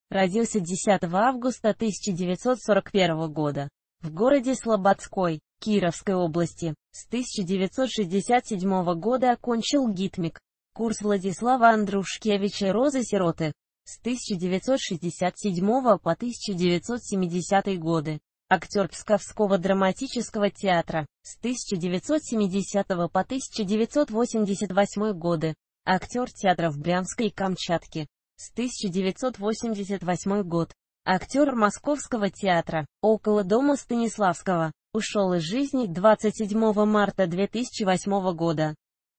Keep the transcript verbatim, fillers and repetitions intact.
Родился десятого августа тысяча девятьсот сорок первого года в городе Слободской, Кировской области. С тысяча девятьсот шестьдесят седьмого года окончил ГИТМИК, курс Владислава Андрушкевича «Розы-сироты». С тысяча девятьсот шестьдесят седьмого по тысяча девятьсот семидесятые годы. Актер Псковского драматического театра. С тысяча девятьсот семидесятого по тысяча девятьсот восемьдесят восьмой годы. Актер театров Брянска и Камчатки. С тысяча девятьсот восемьдесят восьмой год. Актер Московского театра. Около дома Станиславского. Ушел из жизни двадцать седьмого марта две тысячи восьмого года.